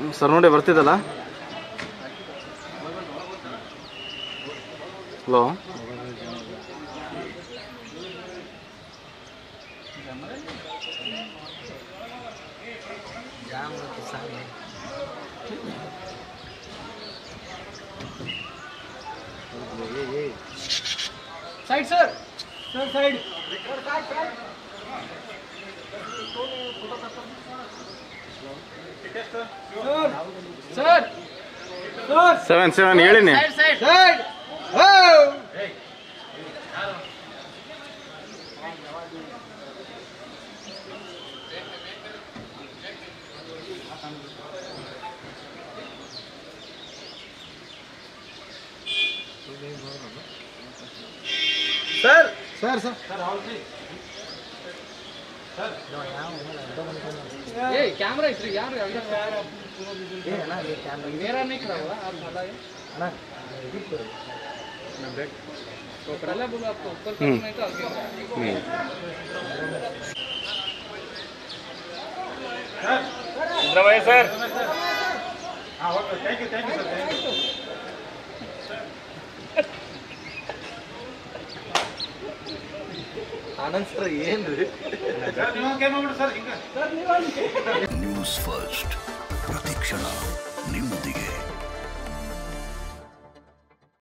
Sir ನೋಡಿ ಬರ್ತಿದ್ದಲ್ಲ. Hello Side, sir. Sir, side. Sir. Sir. 7 ಹೇಳಿನಿ. Side. Side. Oh. Sir. Sir, sir. Sir, Rahul Gandhi. Sir. Hey, camera is यार ये है ना ये कैमरा मेरा नहीं खड़ा हुआ आप वाला है ना एडिट करो ना बैक तो पहले बोलो आपको ऊपर करना है तो आगे सर सिद्धरामैया सर हां okay thank you sir thank you Anand sir ಏನ್ರಿ ಸರ್ ನೀವು ಕೇಮ ಮಾಡಿ ಸರ್ ಹಿಂಗ ಸರ್ ನೀವು ನ್ಯೂಸ್ ಫಸ್ಟ್ ಪ್ರತಿಕ್ಷಣ ನಿಮ್ಮೊಂದಿಗೆ.